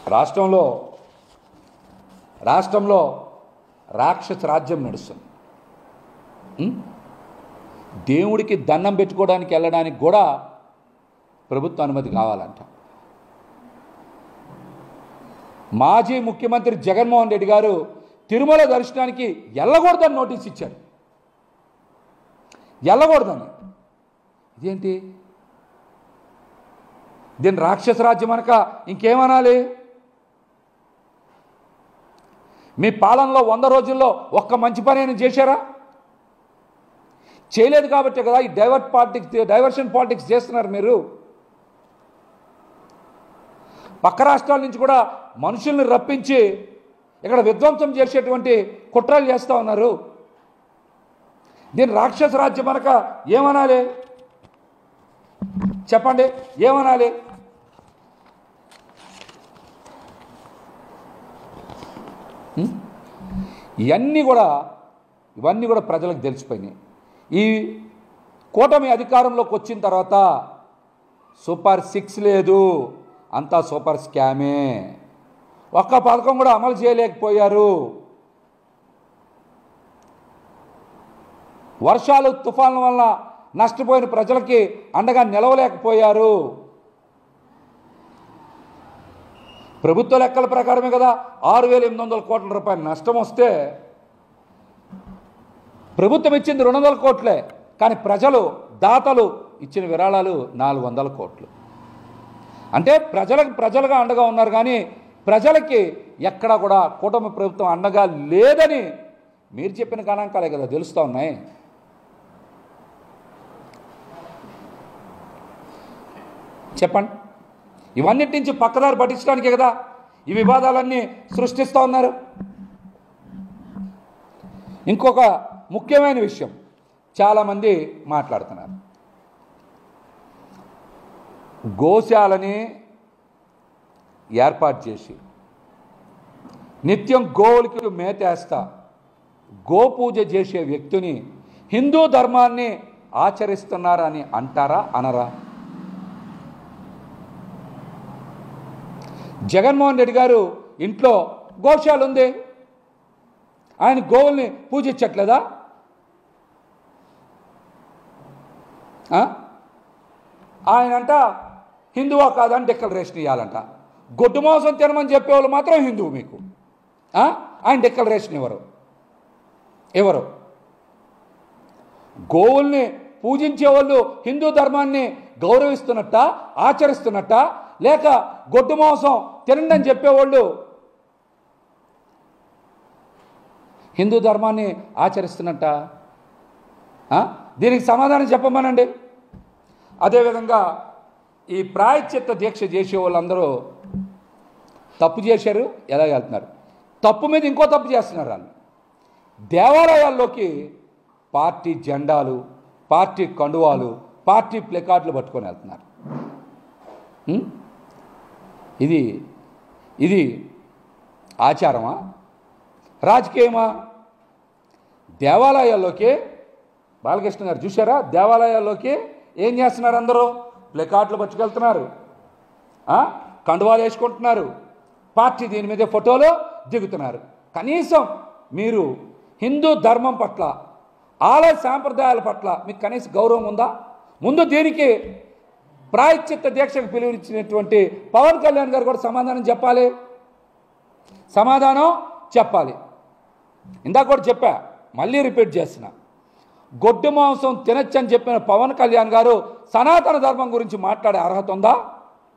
రాష్ట్రంలో రాక్షస రాజ్యం నడుస్తుంది. దేవుడికి దండం పెట్టుకోవడానికి వెళ్ళడానికి కూడా ప్రభుత్వ అనుమతి కావాలంట. మాజీ ముఖ్యమంత్రి జగన్మోహన్ రెడ్డి గారు తిరుమల దర్శనానికి వెళ్ళకూడదని నోటీస్ ఇచ్చారు. వెళ్ళకూడదని. ఇదేంటి? దీన్ని రాక్షస రాజ్యం అనక ఇంకేమనాలి? మీ పాలనలో 100 రోజుల్లో ఒక్క మంచి పని అయినా చేశారా? చేయలేదు కాబట్టే కదా ఈ డైవర్షన్ పాలిటిక్స్ చేస్తున్నారు మీరు. పక్క రాష్ట్రాల నుంచి కూడా మనుషుల్ని రప్పించి ఇక్కడ విధ్వంసం చేసేటువంటి కుట్రలు చేస్తూ ఉన్నారు. దీన్ని రాక్షస రాజ్యం అనక ఏమనాలి? చెప్పండి, ఏమనాలి? ఇవన్నీ కూడా ప్రజలకు తెలిసిపోయినాయి. ఈ కూటమి అధికారంలోకి వచ్చిన తర్వాత సూపర్ 6 లేదు, అంతా సూపర్ స్కామే. ఒక్క పథకం కూడా అమలు చేయలేకపోయారు. వర్షాలు తుఫాన్ల వల్ల నష్టపోయిన ప్రజలకి అండగా నిలవలేకపోయారు. ప్రభుత్వ లెక్కల ప్రకారమే కదా 6,800 కోట్ల రూపాయల నష్టం వస్తే ప్రభుత్వం ఇచ్చింది 200 కోట్లే, కానీ దాతలు ఇచ్చిన విరాళాలు 400 కోట్లు. అంటే ప్రజలుగా అండగా ఉన్నారు, కానీ ప్రజలకి ఎక్కడా కూడా కూటమి ప్రభుత్వం అండగా లేదని మీరు చెప్పిన గణాంకాలే కదా తెలుస్తూ ఉన్నాయి. చెప్పండి. ఇవన్నిటి నుంచి పక్కదారి పట్టించడానికే కదా ఈ వివాదాలన్నీ సృష్టిస్తూ ఉన్నారు. ఇంకొక ముఖ్యమైన విషయం చాలామంది మాట్లాడుతున్నారు. గోశాలని ఏర్పాటు చేసి నిత్యం గోవులకి మేతేస్తా గోపూజ చేసే వ్యక్తిని హిందూ ధర్మాన్ని ఆచరిస్తున్నారని అంటారా, అనరా? జగన్మోహన్ రెడ్డి గారు ఇంట్లో గోశాల ఉంది, ఆయన గోవుల్ని పూజించట్లేదా? ఆయనంట హిందువా కాదని డిక్లరేషన్ ఇవ్వాలంట. గొడ్డు మాంసం తినమని చెప్పేవాళ్ళు మాత్రం హిందువు మీకు. ఆయన డిక్లరేషన్ ఎవరు? గోవుల్ని పూజించేవాళ్ళు హిందూ ధర్మాన్ని గౌరవిస్తున్నట్ట, ఆచరిస్తున్నట్ట, లేక గొడ్డు మాంసం తినండి అని చెప్పేవాళ్ళు హిందూ ధర్మాన్ని ఆచరిస్తున్నట్ట? దీనికి సమాధానం చెప్పమనండి. అదేవిధంగా ఈ ప్రాయశ్చిత్త దీక్ష చేసే వాళ్ళందరూ తప్పు చేశారు, ఎలా వెళ్తున్నారు? తప్పు మీద ఇంకో తప్పు చేస్తున్నారు. వాళ్ళు దేవాలయాల్లోకి పార్టీ జెండాలు, పార్టీ కండువాలు, పార్టీ ప్లెకార్డులు పట్టుకొని వెళ్తున్నారు. ఇది ఆచారమా, రాజకీయమా? దేవాలయాల్లోకి బాలకృష్ణ గారు చూశారా? దేవాలయాల్లోకి ఏం చేస్తున్నారు? అందరూ ప్లెకార్డులు పట్టుకెళ్తున్నారు, కండువాలు వేసుకుంటున్నారు, పార్టీ దీని మీద ఫోటోలు దిగుతున్నారు. కనీసం మీరు హిందూ ధర్మం పట్ల, ఆలయ సాంప్రదాయాల పట్ల మీకు కనీస గౌరవం ఉందా? ముందు దీనికి ప్రాయశ్చిత్త దీక్షకు పిలువనిచ్చినటువంటి పవన్ కళ్యాణ్ గారు కూడా సమాధానం చెప్పాలి. ఇందాక కూడా చెప్పా, మళ్ళీ రిపీట్ చేస్తున్నా. గొడ్డు మాంసం తినచ్చని చెప్పిన పవన్ కళ్యాణ్ గారు సనాతన ధర్మం గురించి మాట్లాడే అర్హత ఉందా?